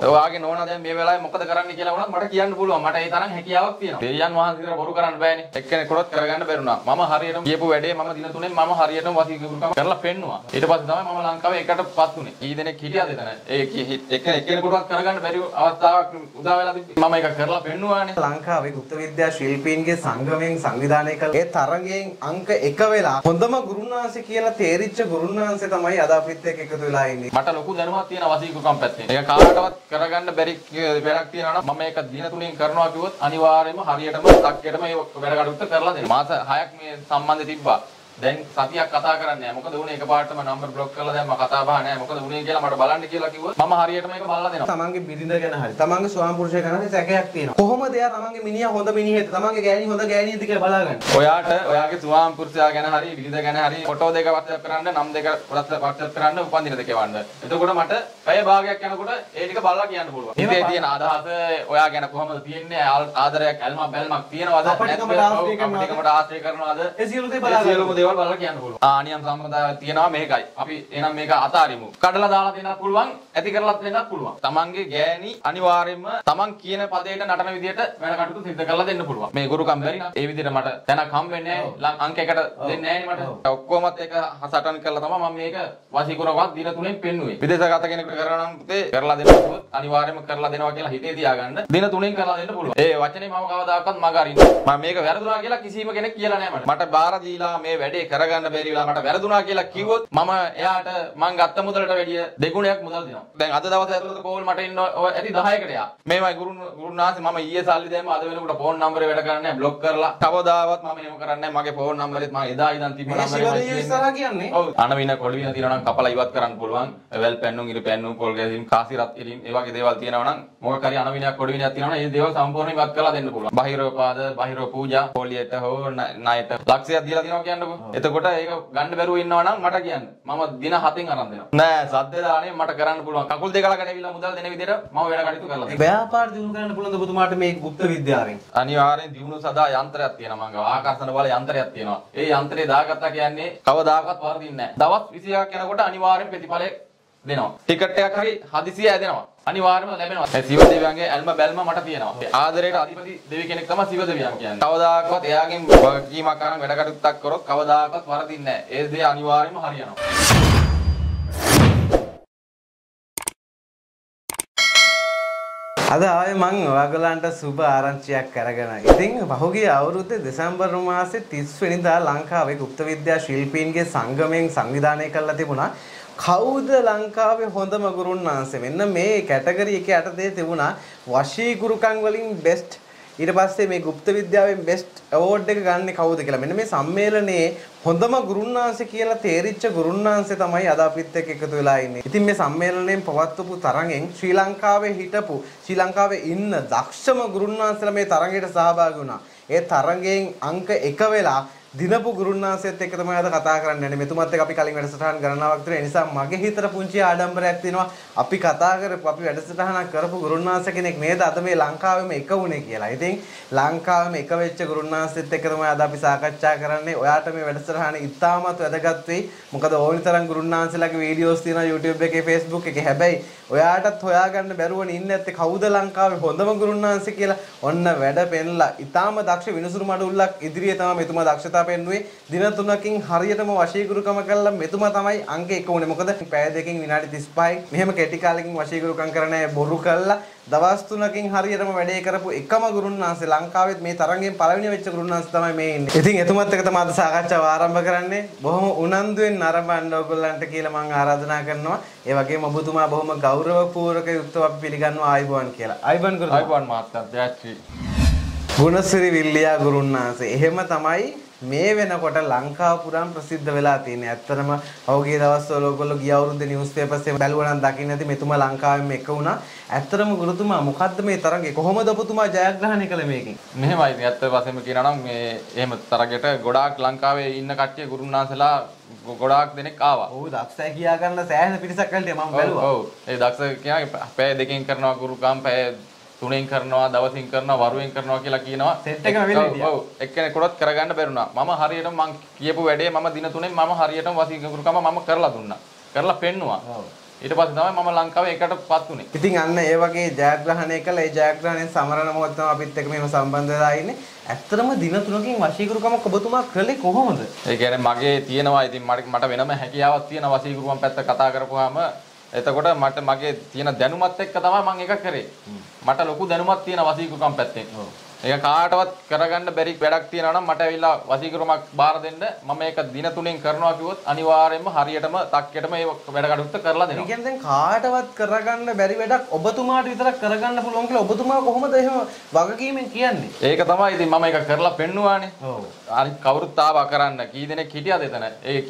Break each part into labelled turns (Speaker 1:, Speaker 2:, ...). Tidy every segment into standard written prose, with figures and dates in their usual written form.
Speaker 1: ඔයාගේ නෝනා දැන් මේ වෙලාවේ මොකද කරන්න කියලා වුණත් මට කියන්න පුළුවන්. මට ඒ තරම් හැකියාවක් තියෙනවා. දෙවියන් වහන්සේට බොරු කරන්න බෑනේ. එක්කෙනෙකුට කරගන්න බැරුණා. මම හරියටම කියපු වැඩේ මම දින 3ෙන් මම හරියටම වසීකරුකම කරලා පෙන්නුවා. ඊට පස්සේ තමයි මම ලංකාවේ එකටපත් උනේ. කී දෙනෙක් හිටියද එතන? එක්කෙනෙකුටවත් කරගන්න බැරි අවස්ථාවක් උදා වෙලා තිබ්බේ. මම ඒක කරලා පෙන්නුවානේ.
Speaker 2: ලංකාවේ ගුප්ත විද්‍යා ශිල්පීන්ගේ සංගමයෙන් සංවිධානය කළ ඒ තරගයෙන් අංක 1 වෙලා හොඳම ගුරුනාංශ කියලා තේරිච්ච ගුරුනාංශය තමයි අද අපිත් එක්ක එකතු වෙලා ඉන්නේ.
Speaker 1: මට ලොකු දැනුමක් තියෙනවා වසීකරුකම් පැත්තේ. ඒක කාටවත් කරගන්න බැරි වැඩක් තියෙනවා නම් මම ඒක දින 3ෙන් කරනවා කිව්වොත් අනිවාර්යයෙන්ම හරියටම තක්කේටම මේ වැඩ කටයුත්ත කරලා දෙනවා. මාස 6ක් මේ සම්බන්ධ තිබ්බා. දැන් සතියක් කතා කරන්නේ නැහැ. මොකද උනේ එකපාරටම නම්බර් බ්ලොක් කරලා දැන් මම කතා බහ නැහැ. මොකද උනේ කියලා මට බලන්න කියලා කිව්වොත් මම හරියටම ඒක බලලා දෙනවා.
Speaker 2: තමන්ගේ බිරිඳ ගැන හරි තමන්ගේ ස්වාම පුරුෂය ගැන හරි සැකයක් තියෙනවා. කොහොමද එයා තමන්ගේ මිනිහා හොඳ මිනිහෙක්ද? තමන්ගේ ගෑණි හොඳ ගෑණියද කියලා බලාගන්න.
Speaker 1: ඔයාට ඔයාගේ ස්වාම පුරුෂයා ගැන හරි බිරිඳ ගැන හරි ෆොටෝ දෙක WhatsApp කරන්න, නම් දෙක WhatsApp කරන්න, උපන්දින දෙක වන්න. එතකොට මට පැය භාගයක් යනකොට ඒ ටික බලලා කියන්න පුළුවන්. ඉතින් තියෙන අදහස ඔයා ගැන කොහොමද තියෙන්නේ? ආදරයක්, ඇල්මක්, බැල්මක් තියෙනවද? අපිටම ආශ්‍රය කරනවද? ඒ සියලු දේවල් බලලා කියන්න පුළුවන්. නියම් සම්ප්‍රදායක් තියෙනවා මේකයි. අපි එහෙනම් මේක අතාරිමු. කඩලා දාලා දෙන්නත් පුළුවන්, ඇති කරලා දෙන්නත් පුළුවන්. තමන්ගේ ගෑණි අනිවාර්යයෙන්ම තමන් කියන පදේට නටන විදියට වැඩ කටයුතු සිද්ධ කරලා දෙන්න පුළුවන්. මේ ගුරුකම් බැරි නම් ඒ විදියට මට දැනක් හම් වෙන්නේ නැහැ. අංක 1ට දෙන්නේ නැහැ මට. ඔක්කොමත් එක සටන් කරලා තමයි මම මේක වසීකරුවක් දින 3ෙන් පෙන්නුවේ. විදේශගත කෙනෙකුට කරනවා නම් පුතේ කරලා දෙන්නකොත් අනිවාර්යයෙන්ම කරලා දෙනවා කියලා හිතේ තියාගන්න. දින 3ෙන් කරලා දෙන්න පුළුවන්. ඒ වචනේ මම කවදාකවත් මග අරින්නේ. මම මේක වැරදුනා කියලා කිසිම කෙනෙක් කියලා නැහැ මට. මට බාර දීලා මේ වැඩේ කරගන්න බැරි මට වැරදුනා කියලා කිව්වොත් මම එයාට මං ගත්ත මුදලට වැඩිය දෙගුණයක් මුදල් දෙනවා. දැන් අද දවසේ ඇතුළත කෝල් මට ඉන්න ඇති 10කට යා. මේවයි ගුරුනාන්සේ මම ඊයේ සල්ලි දැම්ම අද වෙනකොට ෆෝන් නම්බරේ වැඩ කරන්නේ නැහැ බ්ලොක් කරලා. කවදාවත් මම එහෙම කරන්නේ නැහැ. මගේ ෆෝන් නම්බරෙත් මම එදා ඉඳන් තිබ්බ නම්බරේ කියන්නේ. ඔව්. අනවින කොළවින තියෙනවා නම් කපලා ඉවත් කරන්න පුළුවන්. වැල් පැන්නුම් ඉරි පැන්නුම් පොල් ගැසීම් කාසි රත් ඉරින් ඒ වගේ දේවල් තියෙනවා නම් මොකක් හරි අනවිනයක් කොළවිනයක් තියෙනවා නම් ඒ දේවල් සම්පූර්ණයෙන් ඉවත් කරලා දෙන්න පුළුවන්. බහිරෝපාද බහිරෝ පූජා පොලියට හෝ ණයට ලක්ෂයක් දීලා තියෙනවා කියන්නකෝ. එතකොට ඒක ගන්න බැරුව ඉන්නවා නම් මට කියන්න. මම දින 7න් අරන් දෙනවා. නෑ සද්ද දාන්නේ මට කරන්න පුළුවන්. කකුල් දෙක ළඟට ඇවිල්ලා මුදල් දෙන විදිහට මම වැඩ කටයුතු කරලා දෙනවා.
Speaker 2: ව්‍යාපාර දිනු කරන්න පුළුවන්ද ඔබතුමාට මේ ගුප්ත විද්‍යාවෙන්?
Speaker 1: අනිවාර්යෙන් දිනු සදා යන්ත්‍රයක් තියෙනවා මං ගාව. ආකර්ෂණ බල යන්ත්‍රයක් තියෙනවා. ඒ යන්ත්‍රේ දාගත්තා කියන්නේ කවදාකවත් වරදින්නේ නෑ. දවස් 26ක් යනකොට අනිවාර්යෙන් ප්‍රතිඵලය දෙනවා. ටිකට් එකක් හරි හදිසිය ඇදෙනවා. අනිවාර්යයෙන්ම ලැබෙනවා. ඒ සිව දෙවියන්ගේ ඇල්ම බැල්ම මට තියෙනවා. ආදරයට අධිපති දෙවි කෙනෙක් තමයි සිව දෙවියන් කියන්නේ. කවදාකවත් එයාගෙන් වගකීමක් අරන් වැඩ කටයුත්තක් කරොත් කවදාකවත් වරදින්නේ නැහැ. ඒ දේ අනිවාර්යයෙන්ම හරියනවා.
Speaker 2: අද ආවේ මං ඔයගලන්ට සුබ ආරංචියක් අරගෙන. ඉතින් පහුගිය අවුරුද්දේ දෙසැම්බර් මාසේ 30 වෙනිදා ලංකාවේ ගුප්ත විද්‍යා ශිල්පීන්ගේ සංගමයෙන් සංවිධානය කරලා තිබුණා. කවුද ලංකාවේ හොඳම ගුරුන්නාන්සේ? මෙන්න මේ කැටගරි එකේ යටතේ තිබුණා වශීගුරුකම් වලින් බෙස්ට්. ඊට පස්සේ මේ ගුප්ත විද්‍යාවෙන් බෙස්ට් අවෝඩ් එක ගන්න කවුද කියලා. මෙන්න මේ සම්මේලනයේ හොඳම ගුරුන්නාන්සේ කියලා තේරිච්ච ගුරුන්නාන්සේ තමයි අද අපිත් එක්ක එකතු වෙලා ඉන්නේ. ඉතින් මේ සම්මේලනයෙන් පවත්වපු තරගෙන් ශ්‍රී ලංකාවේ හිටපු ශ්‍රී ලංකාවේ ඉන්න දක්ෂම ගුරුන්නාන්සේලා මේ තරගයට සහභාගී වුණා. ඒ තරගයෙන් අංක 1 වෙලා දිනපු ගුරුන්නාන්සේත් එක්ක තමයි අද කතා කරන්න යන්නේ. මෙතුමත් එක්ක අපි කලින් වැඩසටහන් ගණනාවක් තිබුණා. ඒ නිසා මගේ හිතට පුංචි ආඩම්බරයක් තියෙනවා. අපි කතා කරපු අපි වැඩසටහනක් කරපු ගුරුන්නාන්සේ කෙනෙක් නේද අද මේ ලංකාවේම එක වුණේ කියලා. ඉතින් ලංකාවේම එක වෙච්ච ගුරුන්නාන්සේත් එක්ක තමයි අද අපි සාකච්ඡා කරන්නේ. ඔයාට මේ වැඩසටහන ඉතාමත් වැදගත් වෙයි. මොකද ඕනි තරම් ගුරුන්නාන්සේලාගේ වීඩියෝස් තියෙනවා YouTube එකේ Facebook එකේ. හැබැයි ඔයාටත් හොයාගන්න බැරුවනේ ඉන්නේ නැත්තේ කවුද ලංකාවේ හොඳම ගුරුන්නාන්සේ කියලා. ඔන්න වැඩ පෙන්ලා ඉතාම දක්ෂ විනුසුරු මඩුල්ලක් ඉදිරියේ තමයි මෙතුමා දක්ෂතාව පෙන්නුවේ. දින 3කින් හරියටම වශීගුරුකම කළා මෙතුමා තමයි අංක 1 වුණේ. මොකද පැය දෙකකින් විනාඩි 35යි මෙහෙම කෙටි කාලෙකින් වශීගුරුකම් කරන්නේ බොරු කළා. දවස් 3කින් හරියටම වැඩේ කරපු එකම ගුරුන්නාන්සේ ලංකාවෙත් මේ තරංගයෙන් පළවෙනි වෙච්ච ගුරුන්නාන්සේ තමයි මේ ඉන්නේ. ඉතින් එතුමත් එක්ක තමයි අද සාකච්ඡාව ආරම්භ කරන්නේ. බොහොම උනන්දුවෙන් නරඹන්න ඕගොල්ලන්ට කියලා මම ආරාධනා කරනවා. ඒ වගේම ඔබතුමා බොහොම ගෞරවපූර්වක යුක්තව අපි පිළිගන්නවා ආයිබෝන් කියලා. ආයිබෝන් ගුරුතුමා.
Speaker 1: ආයිබෝන් මහත්තයා. ජයශ්‍රී.
Speaker 2: ගුණසිරි විල්ලියා ගුරුන්නාන්සේ. එහෙම තමයි මේ වෙනකොට ලංකාව පුරාම ප්‍රසිද්ධ වෙලා තියෙන්නේ. ඇත්තටම අවුගිය දවස්වල ඔයගොල්ලෝ ගිය අවුරුද්දේ නිවුස් පේපර්ස් එකේ බැලුවා නම් දකින්න ඇති මෙතුමා ලංකාවෙම එක වුණා. ඇත්තටම ගුරුතුමා මොකද්ද මේ තරඟේ? කොහොමද ඔබතුමා ජයග්‍රහණය කළේ මේකෙන්?
Speaker 1: මෙහෙමයි. ඇත්ත වශයෙන්ම කියනවා නම් මේ එහෙම තරගයට ගොඩාක් ලංකාවේ ඉන්න කට්ටිය ගුරුන්නාන්සලා ගොඩාක් දෙනෙක් ආවා.
Speaker 2: ඔව් දක්ෂයි කියා ගන්න සෑහෙන පිරිසක් කල්ටි මම බැලුවා.
Speaker 1: ඔව්. ඒ දක්ෂ කියන්නේ පැය දෙකකින් කරනවා ගුරුකම් පැය 3න් කරනවා දවසින් කරනවා වරුවෙන් කරනවා කියලා කියනවා.
Speaker 2: සෙට් එකම වෙලා ඉතියා.
Speaker 1: ඔව්. එක්කෙනෙකුට කරගන්න බැරුණා. මම හරියටම මං කියපු වැඩේ මම දින 3ෙන් මම හරියටම වසීකරුකම මම කරලා දුන්නා. කරලා පෙන්නුවා.
Speaker 2: ඔව්.
Speaker 1: ඊට පස්සේ තමයි මම ලංකාවේ ඒකටපත් උනේ.
Speaker 2: ඉතින් අන්න ඒ වගේ ජයග්‍රහණය කළා. ඒ ජයග්‍රහණයෙන් සමරන මොහොත තමයි අපිත් එක්ක මෙහෙම සම්බන්ධ වෙලා ඉන්නේ. ඇත්තටම දින 3කින් වශීකරුකමක් ඔබතුමා කළේ කොහොමද?
Speaker 1: ඒ කියන්නේ මගේ තියෙනවා ඉතින් මට වෙනම හැකියාවක් තියෙනවා වශීකරුකම් පැත්ත කතා කරපුවාම එතකොට මට මගේ තියෙන දැනුමත් එක්ක තමයි මම ඒක කරේ. මට ලොකු දැනුමක් තියෙනවා වශීකරුකම් පැත්තෙන්. ඒක කාටවත් කරගන්න බැරි වැඩක් තියෙනවා නම් මට ඇවිල්ලා වශීකරුමක් බාර දෙන්න මම ඒක දින 3න් කරනවා කිව්වොත් අනිවාර්යයෙන්ම හරියටම තක්කෙටම ඒ වැඩ කටයුත්ත කරලා දෙනවා.
Speaker 2: ඒ කියන්නේ දැන් කාටවත් කරගන්න බැරි වැඩක් ඔබතුමාට විතරක් කරගන්න පුළුවන් කියලා ඔබතුමා කොහොමද එහෙම වගකීමෙන් කියන්නේ?
Speaker 1: ඒක තමයි ඉතින් මම ඒක කරලා පෙන්නුවානේ.
Speaker 2: ඔව්.
Speaker 1: අනිත් කවුරුත් ආවා කරන්න. කී දෙනෙක් හිටියද එතන?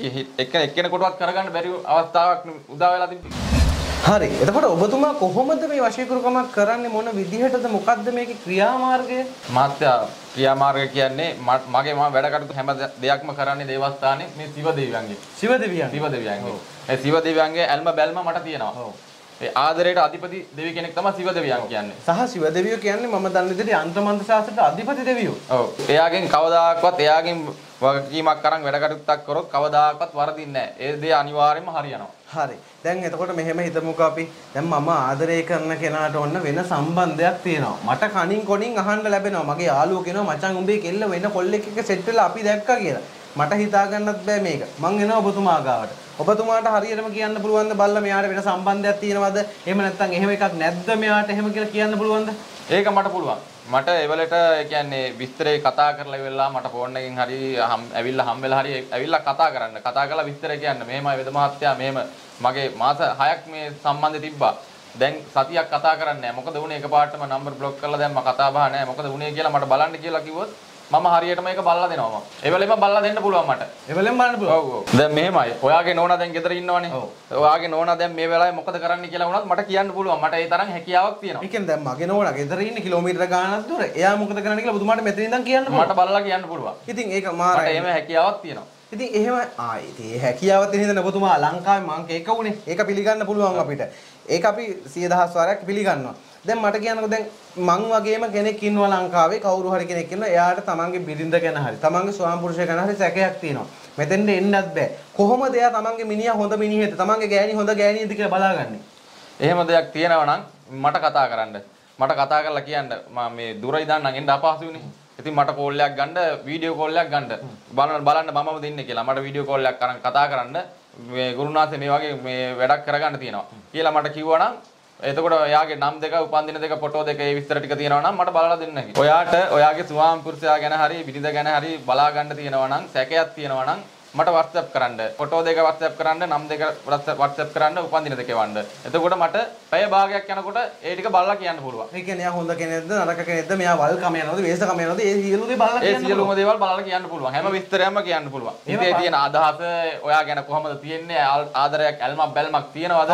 Speaker 1: ඒ එක්කෙනෙකුටවත් කරගන්න බැරි අවස්ථාවක් උදා වෙලා තිබ්බේ.
Speaker 2: හරි. එතකොට ඔබතුමා කොහොමද මේ වශීකරුකමක් කරන්නේ මොන විදිහටද මොකද්ද මේකේ ක්‍රියාමාර්ගය?
Speaker 1: මාත්‍යා ක්‍රියාමාර්ගය කියන්නේ මම වැඩ කටයුතු හැම දෙයක්ම කරන්නේ දේවස්ථානයේ මේ සිව දෙවියන්ගේ.
Speaker 2: සිව දෙවියන්ගේ.
Speaker 1: ඒ සිව දෙවියන්ගේ ඇල්ම බැල්ම මට තියෙනවා. ඔව්. ඒ ආදරයට අධිපති දෙවි කෙනෙක් තමයි සිව දෙවියන් කියන්නේ.
Speaker 2: සහ සිව දෙවියෝ කියන්නේ මම දන්න විදිහට යంత్ర මන්ත්‍ර ශාස්ත්‍රයට අධිපති දෙවියෝ.
Speaker 1: ඔව්. එයාගෙන් කවදාකවත් එයාගෙන් වගකීමක් අරන් වැඩ කටයුත්තක් කරොත් කවදාකවත් වරදින්නේ නැහැ. ඒ දේ අනිවාර්යයෙන්ම හරියනවා.
Speaker 2: හරි. දැන් එතකොට මෙහෙම හිතමුකෝ අපි. දැන් මම ආදරය කරන කෙනාට ඔන්න වෙන සම්බන්ධයක් තියෙනවා. මට කණින් කොණින් අහන්න ලැබෙනවා. මගේ යාළුවෝ කියනවා මචං උඹේ කෙල්ල වෙන කොල්ලෙක් එක්ක සෙට් වෙලා අපි දැක්කා කියලා. මට හිතා ගන්නත් බෑ මේක. මං එනවා ඔබතුමා ගාවට. ඔබතුමාට හරියටම කියන්න පුළුවන්ද බල්ලා මෙයාට වෙන සම්බන්ධයක් තියෙනවද? එහෙම නැත්නම් එහෙම එකක් නැද්ද මෙයාට එහෙම කියලා කියන්න පුළුවන්ද?
Speaker 1: ඒක මට පුළුවන්. මට ඒවලට ඒ කියන්නේ විස්තරේ කතා කරලා ඉවරලා මට ෆෝන් එකෙන් හරි ඇවිල්ලා හම් වෙලා හරි ඇවිල්ලා කතා කරන්න. කතා කරලා විස්තරේ කියන්න. මෙහෙමයි වෙද මහත්තයා මෙහෙම මගේ මාස 6ක් මේ සම්බන්ධය තිබ්බා. දැන් සතියක් කතා කරන්නේ නැහැ. මොකද වුනේ එකපාරටම නම්බර් බ්ලොක් කරලා දැම්ම කතා බහ නැහැ. මොකද වුනේ කියලා මට බලන්න කියලා කිව්වොත් මම හරියටම ඒක බලලා දෙනවා මම. ඒ වෙලෙම බලලා දෙන්න පුළුවන් මට.
Speaker 2: ඒ වෙලෙම බලන්න පුළුවන්.
Speaker 1: ඔව් ඔව්. දැන් මෙහෙමයි. ඔයාගේ නෝනා දැන් ගෙදර ඉන්නවනේ. ඔයාගේ නෝනා දැන් මේ වෙලාවේ මොකද කරන්න කියලා වුණත් මට කියන්න පුළුවන්. මට ඒ තරම් හැකියාවක් තියෙනවා.
Speaker 2: ඒ කියන්නේ දැන් මගේ නෝනා ගෙදර ඉන්නේ කිලෝමීටර ගාණක් දුර. එයා මොකද කරන්න කියලා ඔබතුමාට මෙතන ඉඳන් කියන්න පුළුවන්.
Speaker 1: මට බලලා කියන්න පුළුවන්.
Speaker 2: ඉතින් ඒක මාරයි.
Speaker 1: මට එහෙම හැකියාවක් තියෙනවා.
Speaker 2: ඉතින් එහෙම ඉතින් ඒ හැකියාව තියෙන හින්දා ඔබතුමා ලංකාවේ මං ඒක උනේ. ඒක පිළිගන්න පුළුවන් අපිට. ඒක අපි 100,000 වාරයක් පිළිගන්නවා. දැන් මට කියන්නකෝ දැන් මං වගේම කෙනෙක් ඉන්නවා ලංකාවේ කවුරු හරි කෙනෙක් ඉන්නවා එයාට තමන්ගේ බිරිඳ ගැන හරි තමන්ගේ ස්වාම පුරුෂය ගැන හරි සැකයක් තියෙනවා මෙතෙන්ට එන්නත් බෑ කොහොමද එයා තමන්ගේ මිනිහා හොඳ මිනිහෙක්ද තමන්ගේ ගෑණි හොඳ ගෑණියද කියලා බලාගන්නේ
Speaker 1: එහෙම දෙයක් තියෙනවා නම් මට කතා කරන්න මට කතා කරලා කියන්න මම මේ දුර ඉඳන් නම් එන්න අපහසුනේ ඉතින් මට කෝල් එකක් ගන්න වීඩියෝ කෝල් එකක් ගන්න බලන්න මමම දෙන්නේ කියලා මට වීඩියෝ කෝල් එකක් අරන් කතා කරන්න මේ ගුරුනාථේ මේ වගේ මේ වැඩක් කරගන්න තියෙනවා කියලා මට කිව්වනම් එතකොට ඔයාගේ නම් දෙක උපන්දින දෙක ෆොටෝ දෙක ඒ විස්තර ටික තියෙනවා නම් මට බලලා දෙන්න හැකියි. ඔයාට ඔයාගේ ස්වාම පුරුෂයා ගැන හරි බිරිඳ ගැන හරි බලා ගන්න තියෙනවා නම් සැකයක් තියෙනවා නම් මට WhatsApp කරන්න. ෆොටෝ දෙක WhatsApp කරන්න, නම් දෙක WhatsApp කරන්න, උපන්දින දෙක එවන්න. එතකොට මට පැය භාගයක් යනකොට ඒ ටික බලලා කියන්න පුළුවන්.
Speaker 2: ඒ කියන්නේ එයා හොඳ කෙනෙක්ද නරක කෙනෙක්ද මෙයා වල් කම යනවද වේස කම යනවද ඒ සියලු දේ බලලා කියන්න පුළුවන්.
Speaker 1: ඒ සියලුම දේවල් බලලා කියන්න පුළුවන්. හැම විස්තරයක්ම කියන්න පුළුවන්. ඉතින් ඒ තියෙන අදහස ඔයා ගැන කොහොමද තියෙන්නේ? ආදරයක් ඇල්මක් බැල්මක් තියෙනවද?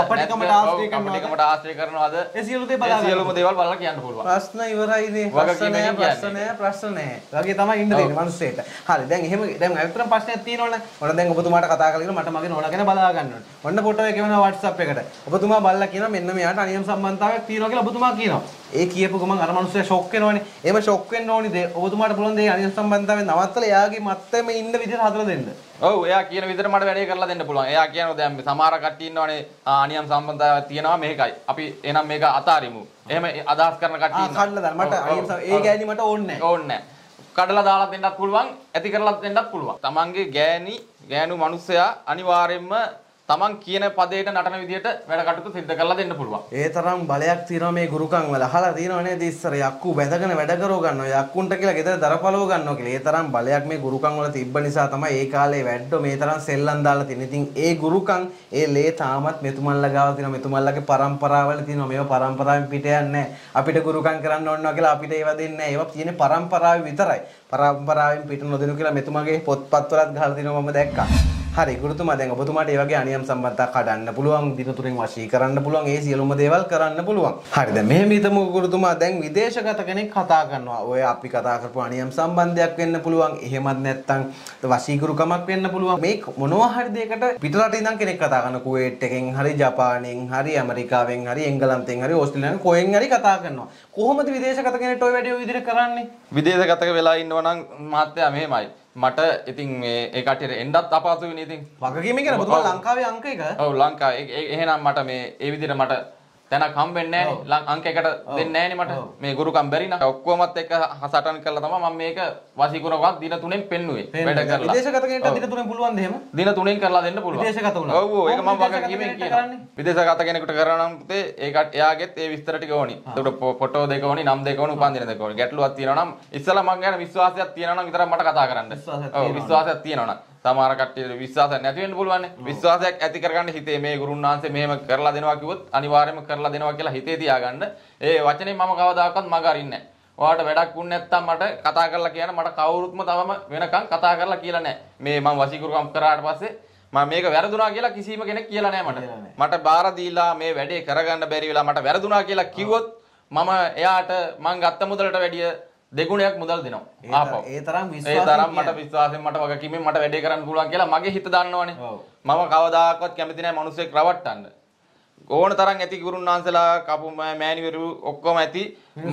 Speaker 2: අපටිකමට
Speaker 1: ආශ්‍රය කරනවද?
Speaker 2: ඒ සියලු දේ බලලා
Speaker 1: සියලුම දේවල් බලලා කියන්න පුළුවන්.
Speaker 2: ප්‍රශ්න ඉවරයිනේ. ප්‍රශ්න නැහැ. වගේ තමයි ඉන්න දෙන්නේ මිනිස්සෙට. හරි දැන් එහෙම දැන් අයතරම් ප්‍රශ්නයක් තියෙනවනේ. ඔන්න දැන් ඔබතුමාට කතා කරලා මට මගේ නෝනා ගැන බලා ගන්න ඕනේ. ඔන්න ෆොටෝ එක එවනවා WhatsApp එකට. ඔබතුමා බලලා කියනවා මෙන්න මෙයාට අනියම් සම්බන්ධතාවයක් තියෙනවා කියලා ඔබතුමා කියනවා. ඒ කියපු ගමන් අර මිනිස්සයා ෂොක් වෙනවනේ. එහෙම ෂොක් වෙන්න ඕනේ ඔබතුමාට පුළුවන් දේ අනියම් සම්බන්ධතාවයෙන් නවත්තලා එයාගේ මත්තම ඉන්න විදිහට හදලා දෙන්න.
Speaker 1: ඔව් එයා කියන විදිහට මට වැඩේ කරලා දෙන්න පුළුවන්. එයා කියනවා දැන් සමහර කට්ටිය ඉන්නවනේ අනියම් සම්බන්ධතාවයක් තියෙනවා මේකයි. අපි එහෙනම් මේක අතාරිමු. එහෙම අදහස් කරන කට්ටිය ඉන්නවා.
Speaker 2: කඩලා දාන්න මට අනියම් ඒ ගෑණි මට ඕනේ නැහැ.
Speaker 1: ඕනේ නැහැ. කඩලා දාලා දෙන්නත් පුළුවන්, ඇති කරලා දෙන්නත් පුළුවන්. තමන්ගේ ගෑනු මිනිස්සයා අනිවාර්යයෙන්ම තමන් කියන පදේට නටන විදියට වැඩ කටයුතු සිද්ධ කරලා දෙන්න පුළුවන්.
Speaker 2: ඒ තරම් බලයක් තියෙනවා මේ ගුරුකම් වල. අහලා තියෙනව නේද ඉස්සර යක්කු බැඳගෙන වැඩ කරව ගන්නවා. යක්කුන්ට කියලා ගෙදර දරපලව ගන්නවා කියලා. ඒ තරම් බලයක් මේ ගුරුකම් වල තිබ්බ නිසා තමයි ඒ කාලේ වැඩෝ මේ තරම් සෙල්ලම් දාලා තියෙන්නේ. ඉතින් ඒ ගුරුකම් ඒ ලේ තාමත් මෙතුමන්ලා ගාව තියෙනවා. මෙතුමන්ලාගේ පරම්පරාවල තියෙනවා. මේවා පරම්පරාවෙන් පිට යන්නේ නැහැ. අපිට ගුරුකම් කරන්න ඕනවා කියලා අපිට ඒවා දෙන්නේ නැහැ. ඒවා තියෙන්නේ පරම්පරාවේ විතරයි. පරම්පරාවෙන් පිට නොදෙනු කියලා මෙතුමගේ පොත්පත්වලත් ගහලා තිනවා මම දැක්කා. හරි ගුරුතුමා දැන් ඔබතුමාට මේ වගේ අනියම් සම්බන්ධතා කඩන්න පුළුවන් දින තුනෙන් වශී කරන්න පුළුවන් ඒ සියලුම දේවල් කරන්න පුළුවන්. හරි දැන් මෙහෙම හිතමු ගුරුතුමා දැන් විදේශගත කෙනෙක් කතා කරනවා. ඔය අපි කතා කරපු අනියම් සම්බන්ධයක් වෙන්න පුළුවන්. එහෙමත් නැත්නම් වශීකරුකමක් වෙන්න පුළුවන්. මේ මොනවා හරි දෙයකට පිටරට ඉඳන් කෙනෙක් කතා කරන කුවේට් එකෙන් හරි ජපානයෙන් හරි ඇමරිකාවෙන් හරි එංගලන්තෙන් හරි ඕස්ට්‍රේලියාවෙන් කොහෙන් හරි කතා කරනවා. කොහොමද විදේශගත කෙනෙක්ට ඔය වැඩේ ඔය විදිහට කරන්නේ?
Speaker 1: විදේශගත වෙලා ඉන්නවා නම් මහත්තයා මෙහෙමයි. මට ඉතින් මේ ඒ කටියට එන්නත් අපහසුයි නේ ඉතින්.
Speaker 2: වගකීම කියන ඔබතුමා ලංකාවේ අංක එක.
Speaker 1: ඔව් ලංකාවේ එහෙනම් මට මේ ඒ විදිහට මට තැනක් හම්බෙන්නේ නැහැ නේ. අංක එකට දෙන්නේ නැහැ නේ මට. මේ ගුරුකම් බැරි නම් ඔක්කොමත් එක්ක සටන් කරලා තමයි මම මේක වසීකුරකවත් දින 3න් පෙන්නුවේ. වැඩ කරලා.
Speaker 2: විදේශගත කෙනෙක්ට දින 3න් පුළුවන්ද එහෙම?
Speaker 1: දින 3න් කරලා දෙන්න පුළුවන්.
Speaker 2: විදේශගත වුණා.
Speaker 1: ඔව් ඒක මම වගකීමෙන් කියනවා. විදේශගත කෙනෙකුට කරනවා නම් පුතේ ඒකට එයාගෙත් ඒ විස්තර ටික ඕනි. ඒකට ෆොටෝ දෙක ඕනි, නම් දෙක ඕනි, උපන්දින දෙක ඕනි. ගැටලුවක් තියෙනවා නම් ඉස්සලා මං ගැන විශ්වාසයක් තියෙනවා නම් විතරක් මට කතා කරන්න. ඔව් විශ්වාසයක් තියෙනවා නම්. සමහර කට්ටියට විශ්වාසයක් නැති වෙන්න පුළුවන් නේ. විශ්වාසයක් ඇති කරගන්න හිතේ මේ ගුරුන් වහන්සේ මෙහෙම කරලා දෙනවා කිව්වොත් අනිවාර්යයෙන්ම කරලා දෙනවා කියලා හිතේ තියාගන්න. ඒ වචනේ මම කවදාකවත් මග අරින්නේ නැහැ. ඔයාලට වැඩක් වුණ නැත්තම් මට කතා කරලා කියන්න. මට කවුරුත්ම තවම වෙනකන් කතා කරලා කියලා නැහැ. මේ මම වසීකරුකම් කරාට පස්සේ මම මේක වැරදුනා කියලා කිසිම කෙනෙක් කියලා නැහැ මට. මට බාර දීලා මේ වැඩේ කරගන්න බැරි වෙලා මට වැරදුනා කියලා කිව්වොත් මම එයාට මං ගත්ත මුදලට වැඩිය දෙගුණයක් මුදල් දෙනවා. ආපහු. ඒ තරම් මට විශ්වාසයෙන් මට වගකීමෙන් මට වැඩේ කරන්න පුළුවන් කියලා මගේ හිත දන්නවනේ. මම කවදාකවත් කැමති නැහැ මිනිස්සෙක් රවට්ටන්න. ඕන තරම් ඇති ගුරුන් වහන්සේලා කපු මෑණිවරු ඔක්කොම ඇති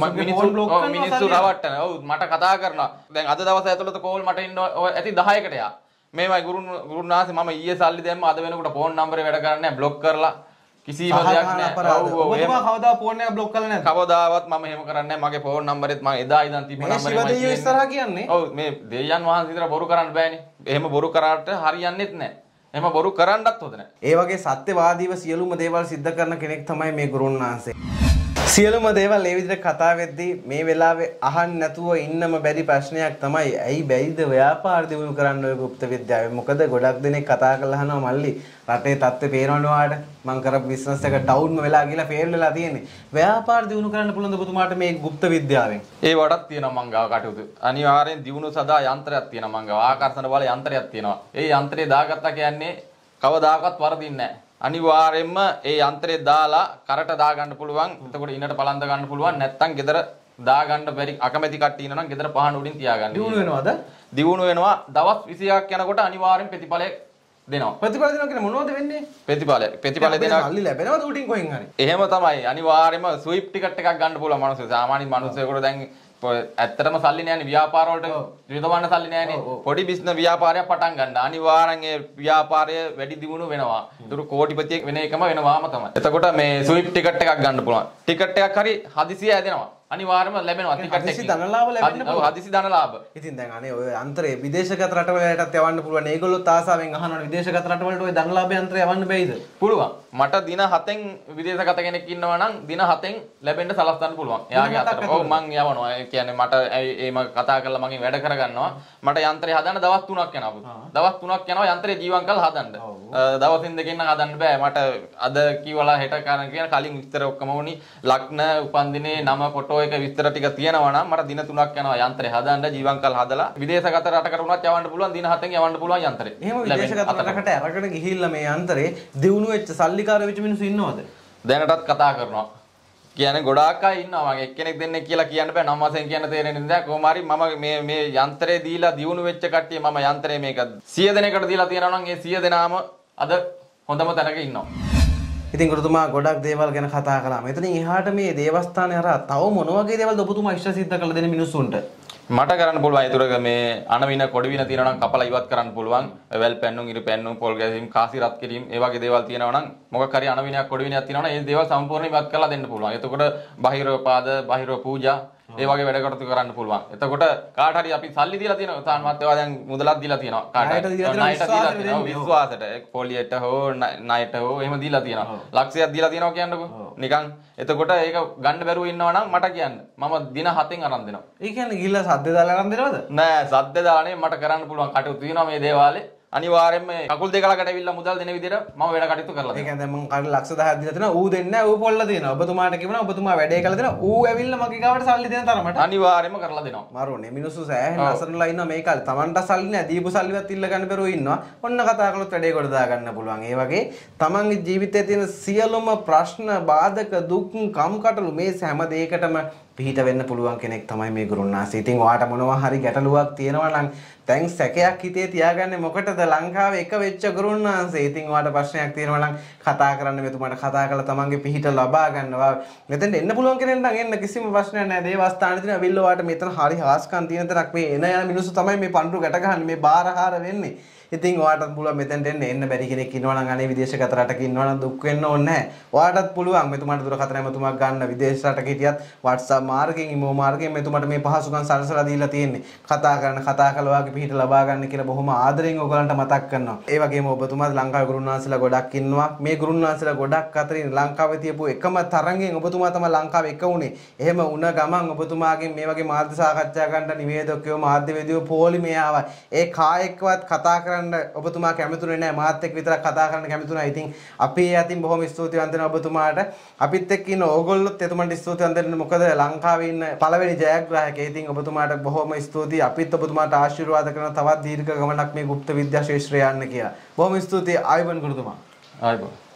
Speaker 1: මිනිස්සු රවට්ටන. ඔව් මට කතා කරනවා. දැන් අද දවස් ඇතුළත කෝල් මට ඉන්න ඇති 10කට යා. මේවයි ගුරුන් වහන්සේ මම ඊයේ සල්ලි දැම්ම අද වෙනකොට ෆෝන් නම්බරේ වැඩ කරන්නේ නැහැ බ්ලොක් කරලා. කිසිම දෙයක් නැහැ. ඔබතුමා කවදා ෆෝන් එක බ්ලොක් කරලා නැද්ද? කවදාවත් මම එහෙම කරන්නේ නැහැ. මගේ ෆෝන් නම්බරෙත් මම එදා ඉඳන් තිබ්බ නම්බරේ මම
Speaker 2: දෙයියෝ ඉස්සරහා කියන්නේ.
Speaker 1: ඔව් මේ දෙයියන් වහන්සේ විතර බොරු කරන්න බෑනේ. එහෙම බොරු කරාට හරියන්නේත් නැහැ. එහෙම බොරු කරන්නත් හොඳ නැහැ.
Speaker 2: ඒ වගේ සත්‍යවාදීව සියලුම දේවල් සිද්ධ කරන කෙනෙක් තමයි මේ ගුරුන් වහන්සේ. සියලුම දේවල් ඒ විදිහට කතා වෙද්දී මේ වෙලාවේ අහන්න නැතුව ඉන්නම බැරි ප්‍රශ්නයක් තමයි ඇයි බැයිද ව්‍යාපාර දියුණු කරන්න ඔය গুপ্ত විද්‍යාවේ. මොකද ගොඩක් දෙනෙක් කතා කරලා අහනවා මල්ලි රටේ තත්ත්වය පේනවනේ ඔයාලට. මං කරපු බිස්නස් එක ඩවුන්ම වෙලා ගිහලා ෆේල් වෙලා තියෙන්නේ. ව්‍යාපාර දියුණු කරන්න පුළුවන්ද ඔබතුමාට මේ গুপ্ত විද්‍යාවෙන්?
Speaker 1: ඒ වඩක් තියෙනවා මං ගාව කටයුතු. අනිවාර්යෙන් දියුණු සදා යන්ත්‍රයක් තියෙනවා මං ගාව. ආකර්ෂණ බල යන්ත්‍රයක් තියෙනවා. ඒ යන්ත්‍රය දාගත්තා කියන්නේ කවදාකවත් වරදින්නේ නැහැ. අනිවාර්යයෙන්ම ඒ යන්ත්‍රය දාලා කරට දා ගන්න පුළුවන්. එතකොට ඉන්නට පලන්ද ගන්න පුළුවන්. නැත්තම් ගෙදර දා ගන්න බැරි අකමැති කට්ටිය ඉන්නවා නම් ගෙදර පහන උඩින් තියාගන්න.
Speaker 2: දියුණු වෙනවද?
Speaker 1: දියුණු වෙනවා. දවස් 20ක් යනකොට අනිවාර්යෙන් ප්‍රතිඵලයක් දෙනවා.
Speaker 2: ප්‍රතිඵල දෙනවා කියන්නේ මොනවද වෙන්නේ?
Speaker 1: ප්‍රතිඵල දෙනවා.
Speaker 2: සල්ලි ලැබෙනවද උඩින් කොහෙන් හරි?
Speaker 1: එහෙම තමයි. අනිවාර්යයෙන්ම ස්විප් ටිකට් එකක් ගන්න පුළුවන් මිනිස්සු. සාමාන්‍ය මිනිස්සුෙකුට දැන් ඇත්තටම සල්ලි නෑනේ ව්‍යාපාර වලට යොදවන්න සල්ලි නෑනේ. පොඩි බිස්නස් ව්‍යාපාරයක් පටන් ගන්න. අනිවාර්යෙන් ඒ ව්‍යාපාරය වැඩි දියුණු වෙනවා. ඒතර කෝටිපතියෙක් වෙන එකම වෙනවාම තමයි. එතකොට මේ ස්විප් ටිකට් එකක් ගන්න පුළුවන්. ටිකට් එකක් හරි හදිසිය ඇදෙනවා. අනිවාර්යයෙන්ම ලැබෙනවා ටිකට් එකක්. හදිසි ධනලාභ ලැබෙන්න පුළුවන්. හදිසි ධනලාභ.
Speaker 2: ඉතින් දැන් අනේ ඔය යන්ත්‍රය විදේශගත රටවලටත් යවන්න පුළුවන්. ඒගොල්ලොත් ආසාවෙන් අහනවනේ විදේශගත රටවලට ඔය ධනලාභ යන්ත්‍රය යවන්න බැයිද?
Speaker 1: පුළුවන්. මට දින 7න් විදේශගත කෙනෙක් ඉන්නවා නම් දින 7න් ලැබෙන්න සලස්වන්න පුළුවන්. එයාගේ අතට. ඔව් මං යවනවා. ඒ කියන්නේ මට ඒම කතා කරලා මගෙන් වැඩ කරගන්නවා. මට යන්ත්‍රය හදන්න දවස් 3ක් යනවා. දවස් 3ක් යනවා යන්ත්‍රය ජීවම් කරලා හදන්න. දවසින් දෙකකින් නම් හදන්න බෑ. මට අද කිව්වලා හෙට කරන කියන කලින් විස්තර ඔක්කොම වුණි. ලග්න, උපන්දිනේ, නම, ෆොටෝ එක විස්තර ටික තියෙනවා නම් මට දින 3ක් යනවා යන්ත්‍රය හදන්න ජීවම් කරලා හදලා විදේශගත රටකට වුණත් යවන්න පුළුවන්. දින 7න් යවන්න පුළුවන් යන්ත්‍රය.
Speaker 2: එහෙම විදේශගත රටකට අරගෙන ගිහිල්ලා මේ යන්ත්‍රේ දියුණු වෙච්ච සල්ලිකාරයෝ වෙච්ච මිනිස්සු ඉන්නවද?
Speaker 1: දැනටත් කතා කරනවා. කියන්නේ ගොඩාක් අය ඉන්නවා. මගේ එක්කෙනෙක් දෙන්නෙක් කියලා කියන්න බෑ. නම් වශයෙන් කියන්න තේරෙන්නේ නැහැ. කොහොම හරි මම මේ යන්ත්‍රය දීලා දියුණු වෙච්ච කට්ටිය මම යන්ත්‍රය මේක 100 දෙනෙකුට දීලා තියෙනවා නම් ඒ 100 දෙනාම අද හොඳම තැනක ඉන්නවා.
Speaker 2: ඉතින් ගුරුතුමා ගොඩක් දේවල් ගැන කතා කළා. මෙතනින් එහාට මේ දේවස්ථානේ හරහා තව මොන වගේ දේවල්ද ඔබතුමා ඉෂ්ට සිද්ධ කරලා දෙන්නේ මිනිස්සුන්ට?
Speaker 1: මට කරන්න පුළුවන් ඒතරක මේ අනවින කොඩවින තියෙනවා නම් කපලා ඉවත් කරන්න පුළුවන්. වැල් පැන්නුම්, ඉරි පැන්නුම්, පොල් ගැසීම්, කාසි රත් කිරීම, ඒ වගේ දේවල් තියෙනවා නම් මොකක් හරි අනවිනයක් කොඩවිනයක් තියෙනවා නම් ඒ දේවල් සම්පූර්ණයෙන් ඉවත් කරලා දෙන්න පුළුවන්. එතකොට බාහිර පාද, බාහිර පූජා ඒ වගේ වැඩ කටයුතු කරන්න පුළුවන්. එතකොට කාට හරි අපි සල්ලි දීලා තියෙනවා. තාන්වත් ඒවා දැන් මුදලක් දීලා තියෙනවා. කාට හරි ණයට දීලා තියෙනවා. විශ්වාසයට පොලියට හෝ ණයට හෝ එහෙම දීලා තියෙනවා. ලක්ෂයක් දීලා තියෙනවා කියන්නකෝ. නිකන් එතකොට ඒක ගන්න බැරුව ඉන්නවා නම් මට කියන්න. මම දින 7න් අරන් දෙනවා.
Speaker 2: ඒ කියන්නේ ගිහිල්ලා සද්ද දාලා අරන් දෙනවද?
Speaker 1: නෑ සද්ද දාන්නේ මට කරන්න පුළුවන් කටයුතු තියෙනවා මේ දේවාලේ. අනිවාර්යෙන්ම කකුල් දෙක ළඟට ඇවිල්ලා මුදල් දෙන විදිහට මම වැඩ කටයුතු කරලා තියෙනවා.
Speaker 2: ඒ කියන්නේ මම කාට ලක්ෂ 10ක් දීලා තියෙනවා. ඌ දෙන්නේ නැහැ. ඌ පොල්ල දෙනවා. ඔබතුමාට කියනවා ඔබතුමා වැඩේ කළා දෙනවා. ඌ ඇවිල්ලා මගේ ගාවට සල්ලි දෙන තරමට
Speaker 1: අනිවාර්යෙන්ම කරලා දෙනවා.
Speaker 2: මරුනේ මිනිස්සු සෑහෙන අසරණලා ඉන්නවා මේ කාලේ. Tamanට සල්ලි නැහැ. දීපු සල්ලිවත් ඉල්ල ගන්න බැරුව ඉන්නවා. ඔන්න කතා කළොත් වැඩේ කොට දා ගන්න පුළුවන්. ඒ වගේ තමන්ගේ ජීවිතයේ තියෙන සියලුම ප්‍රශ්න, බාධක, දුක්, කම්කටොළු මේ හැම දෙයකටම පිහිට වෙන්න පුළුවන් කෙනෙක් තමයි මේ ගුරුන්නාන්සේ. ඉතින් ඔයාට මොනවා හරි ගැටලුවක් තියෙනවා නම් දැන් සැකයක් හිතේ තියාගන්නේ මොකටද? ලංකාවේ එක වෙච්ච ගුරුන්නාන්සේ. ඉතින් ඔයාට ප්‍රශ්නයක් තියෙනවා නම් කතා කරන්න මෙතුමාට කතා කරලා තමන්ගේ පිහිට ලබා ගන්නවා. මෙතෙන්ට එන්න පුළුවන් කෙනෙක් නම් එන්න කිසිම ප්‍රශ්නයක් නැහැ. දේවස්ථානෙ තියෙන අවිල්ල ඔයාට මෙතන හරි හාස්කම් තියෙන තැනක්. මේ එන යන මිනිස්සු තමයි මේ පඳුරු ගැට ගහන්නේ, මේ බාරහාර වෙන්නේ. ඉතින් ඔයාටත් පුළුවන් මෙතෙන්ට එන්න බැරි කෙනෙක් ඉන්නවා නම් අනේ විදේශගත රටක ඉන්නවා නම් දුක් වෙන්න ඕනේ නැහැ. ඔයාටත් පුළුවන් මෙතුමාට දුරකථන මෙතුමාක් ගන්න විදේශ රටක හිටියත් WhatsApp මාර්ගයෙන් ඊමෝ මාර්ගයෙන් මෙතුමාට මේ පහසුකම් සලසලා දීලා තියෙන්නේ. කතා කරලා ඔයාගේ පිහිට ලබා ගන්න කියලා බොහොම ආදරෙන් ඔයගලන්ට මතක් කරනවා. ඒ වගේම ඔබතුමාත් ලංකාවේ ගුරුන්වහන්සේලා ගොඩක් ඉන්නවා. මේ ගුරුන්වහන්සේලා ගොඩක් අතරින් ලංකාවේ තියපු එකම තරංගෙන් ඔබතුමා තමයි ලංකාවේ එක උනේ. එහෙම වුණ ගමන් ඔබතුමාගෙන් මේ වගේ මාධ්‍ය සාකච්ඡා ගන්න නිවේදකයෝ මාධ්‍යවේදියෝ පොලිමේ ආවා. ඒ කායෙක්වත් කතා ඔබතුමා කැමතුනේ නැහැ. මාත් එක්ක විතරක් කතා කරන්න කැමතුනා. ඉතින් අපි යතින් බොහොම ස්තුතිවන්ත වෙනවා ඔබතුමාට. අපිත් එක්ක ඉන්න ඕගොල්ලොත් එතුමන්ට ස්තුතිවන්ත වෙන්න. මොකද ලංකාවේ ඉන්න පළවෙනි ජයග්‍රාහකයා. ඉතින් ඔබතුමාට බොහොම ස්තුතියි. අපිත් ඔබතුමාට ආශිර්වාද කරන තවත් දීර්ඝ ගමනක් මේ গুপ্ত විද්‍යා ශාස්ත්‍රය යන්න කියලා. බොහොම ස්තුතියි ආයුබෝවන් ගුරුතුමා.
Speaker 1: ආයුබෝවන්.